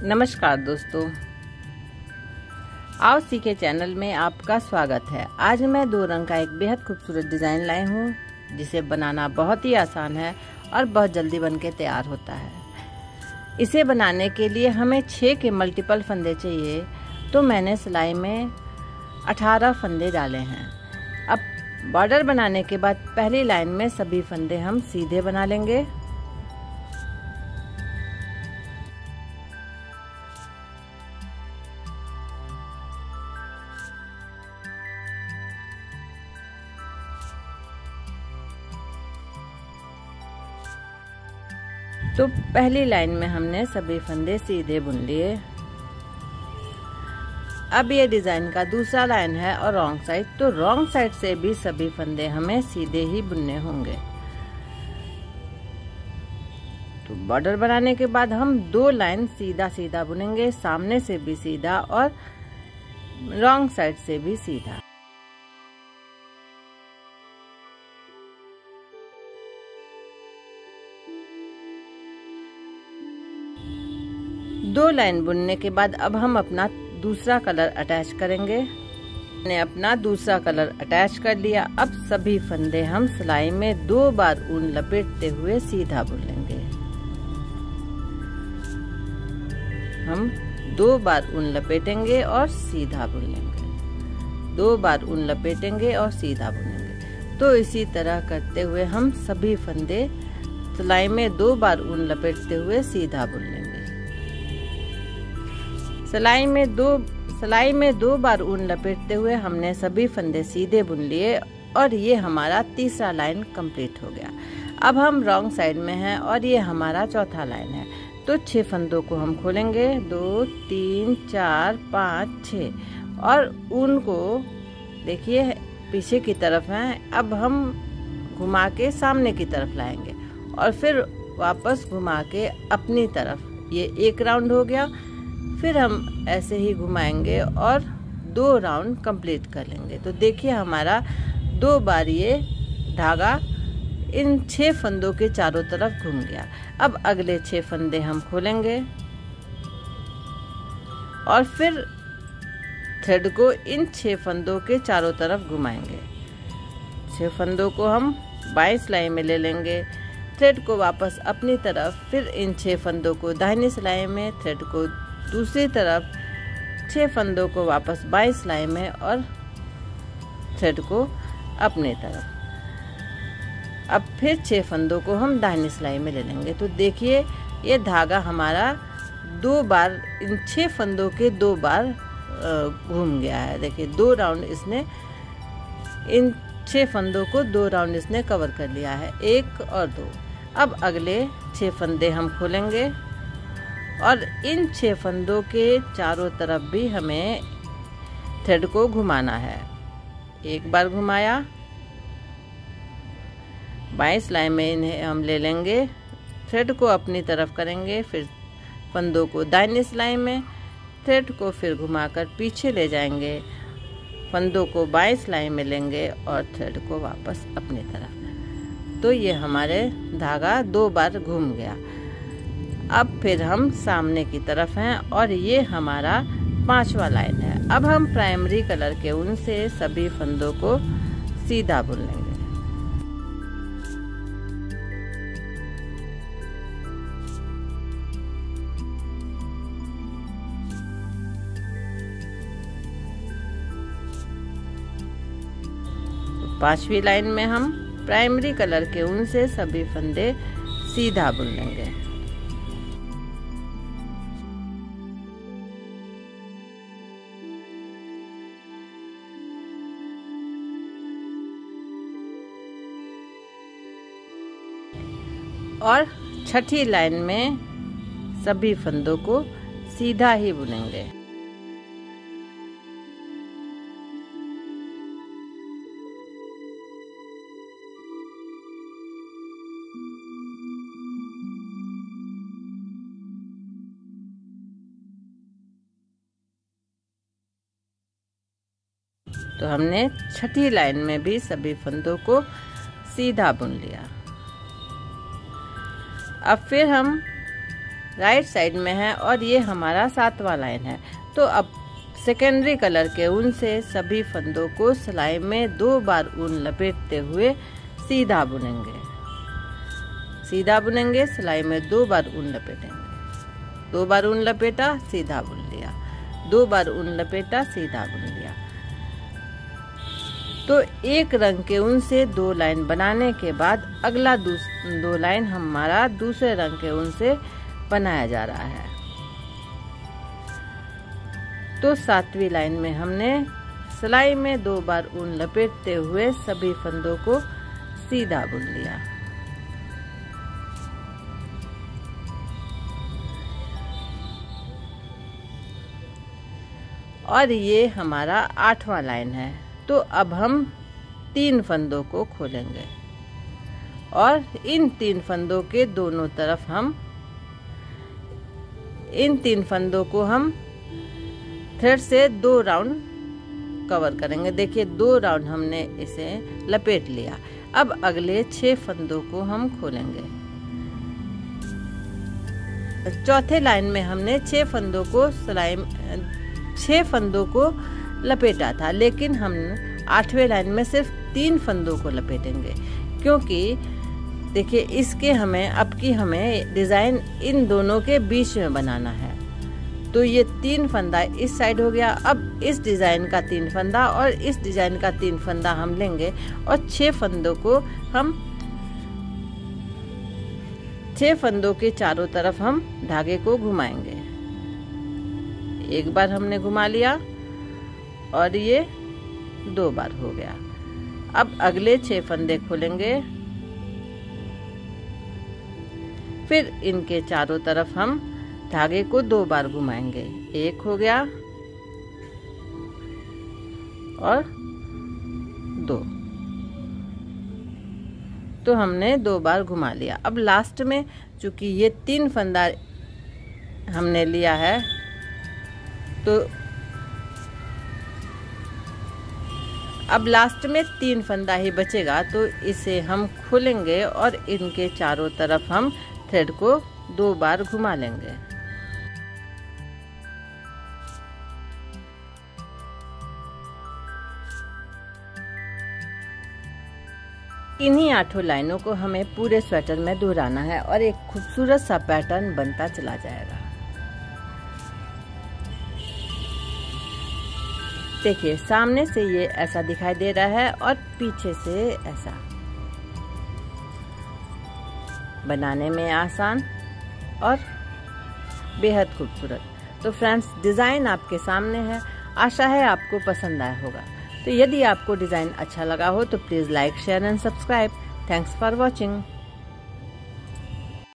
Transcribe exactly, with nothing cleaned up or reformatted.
नमस्कार दोस्तों, आओ सीखे चैनल में आपका स्वागत है। आज मैं दो रंग का एक बेहद खूबसूरत डिजाइन लाई हूँ, जिसे बनाना बहुत ही आसान है और बहुत जल्दी बनके तैयार होता है। इसे बनाने के लिए हमें छः के मल्टीपल फंदे चाहिए, तो मैंने सिलाई में अठारह फंदे डाले हैं। अब बॉर्डर बनाने के बाद पहली लाइन में सभी फंदे हम सीधे बना लेंगे। तो पहली लाइन में हमने सभी फंदे सीधे बुन लिए। अब ये डिजाइन का दूसरा लाइन है और रॉन्ग साइड, तो रॉन्ग साइड से भी सभी फंदे हमें सीधे ही बुनने होंगे। तो बॉर्डर बनाने के बाद हम दो लाइन सीधा सीधा बुनेंगे, सामने से भी सीधा और रॉन्ग साइड से भी सीधा। दो लाइन बुनने के बाद अब हम अपना दूसरा कलर अटैच करेंगे। मैंने अपना दूसरा कलर अटैच कर लिया। अब सभी फंदे हम सिलाई में दो बार ऊन लपेटते हुए सीधा बुन लेंगे। हम दो बार ऊन लपेटेंगे और सीधा बुन लेंगे, दो बार ऊन लपेटेंगे और सीधा बुनेंगे। तो इसी तरह करते हुए हम सभी फंदे सिलाई में दो बार ऊन लपेटते हुए सीधा बुन लेंगे। सिलाई में दो सिलाई में दो बार ऊन लपेटते हुए हमने सभी फंदे सीधे बुन लिए और ये हमारा तीसरा लाइन कंप्लीट हो गया। अब हम रॉन्ग साइड में हैं और ये हमारा चौथा लाइन है। तो छह फंदों को हम खोलेंगे, दो तीन चार पाँच छः, और ऊन को देखिए पीछे की तरफ है। अब हम घुमा के सामने की तरफ लाएंगे और फिर वापस घुमा के अपनी तरफ। ये एक राउंड हो गया। फिर हम ऐसे ही घुमाएंगे और दो राउंड कंप्लीट कर लेंगे। तो देखिए हमारा दो बार ये धागा इन छह फंदों के चारों तरफ घूम गया। अब अगले छह फंदे हम खोलेंगे और फिर थ्रेड को इन छह फंदों के चारों तरफ घुमाएंगे। छह फंदों को हम बाईं सिलाई में ले लेंगे, थ्रेड को वापस अपनी तरफ, फिर इन छह फंदों को दाहिनी सिलाई में, थ्रेड को दूसरी तरफ, छह फंदों को वापस बाईं सिलाई में और थ्रेड को अपनी तरफ। अब फिर छह फंदों को हम दाहिनी सिलाई में ले लेंगे। तो देखिए ये धागा हमारा दो बार इन छह फंदों के दो बार घूम गया है। देखिए दो राउंड इसने इन छह फंदों को दो राउंड इसने कवर कर लिया है, एक और दो। अब अगले छह फंदे हम खोलेंगे और इन छह फंदों के चारों तरफ भी हमें थ्रेड को घुमाना है। एक बार घुमाया, बाईं सिलाई में इन्हें हम ले लेंगे, थ्रेड को अपनी तरफ करेंगे, फिर फंदों को दाहिनी सिलाई में, थ्रेड को फिर घुमाकर पीछे ले जाएंगे, फंदों को बाईं सिलाई में लेंगे और थ्रेड को वापस अपनी तरफ। तो ये हमारे धागा दो बार घूम गया। अब फिर हम सामने की तरफ हैं और ये हमारा पांचवा लाइन है। अब हम प्राइमरी कलर के ऊन से सभी फंदों को सीधा बुन लेंगे। पांचवी लाइन में हम प्राइमरी कलर के ऊन से सभी फंदे सीधा बुन लेंगे। और छठी लाइन में सभी फंदों को सीधा ही बुनेंगे। तो हमने छठी लाइन में भी सभी फंदों को सीधा बुन लिया। अब फिर हम राइट साइड में है और ये हमारा सातवां लाइन है। तो अब सेकेंडरी कलर के ऊन से सभी फंदों को सिलाई में दो बार ऊन लपेटते हुए सीधा बुनेंगे। सीधा बुनेंगे, सिलाई में दो बार ऊन लपेटेंगे। दो बार ऊन लपेटा, सीधा बुन लिया, दो बार ऊन लपेटा, सीधा बुन लिया। तो एक रंग के ऊन से दो लाइन बनाने के बाद अगला दो लाइन हमारा दूसरे रंग के ऊन से बनाया जा रहा है। तो सातवीं लाइन में हमने सिलाई में दो बार ऊन लपेटते हुए सभी फंदों को सीधा बुन लिया। और ये हमारा आठवां लाइन है। तो अब हम तीन फंदों को खोलेंगे और इन तीन फंदों के दोनों तरफ हम इन तीन फंदों को हम थ्रेड से दो राउंड कवर करेंगे। देखिए दो राउंड हमने इसे लपेट लिया। अब अगले छह फंदों को हम खोलेंगे। चौथे लाइन में हमने छह फंदों को सिलाई छह फंदों को लपेटा था, लेकिन हम आठवें लाइन में सिर्फ तीन फंदों को लपेटेंगे, क्योंकि देखिए इसके हमें अब की हमें डिज़ाइन इन दोनों के बीच में बनाना है। तो ये तीन फंदा इस साइड हो गया। अब इस डिज़ाइन का तीन फंदा और इस डिज़ाइन का तीन फंदा हम लेंगे और छह फंदों को हम छह फंदों के चारों तरफ हम धागे को घुमाएंगे। एक बार हमने घुमा लिया और ये दो बार हो गया। अब अगले छह फंदे खोलेंगे, फिर इनके चारों तरफ हम धागे को दो बार घुमाएंगे। एक हो गया और दो, तो हमने दो बार घुमा लिया। अब लास्ट में चूंकि ये तीन फंदा हमने लिया है, तो अब लास्ट में तीन फंदा ही बचेगा, तो इसे हम खोलेंगे और इनके चारों तरफ हम थ्रेड को दो बार घुमा लेंगे। इन्हीं आठों लाइनों को हमें पूरे स्वेटर में दोहराना है और एक खूबसूरत सा पैटर्न बनता चला जाएगा। देखिए सामने से ये ऐसा दिखाई दे रहा है और पीछे से ऐसा। बनाने में आसान और बेहद खूबसूरत। तो फ्रेंड्स, डिज़ाइन आपके सामने है। आशा है आपको पसंद आया होगा। तो यदि आपको डिज़ाइन अच्छा लगा हो तो please like, share and subscribe. Thanks for watching.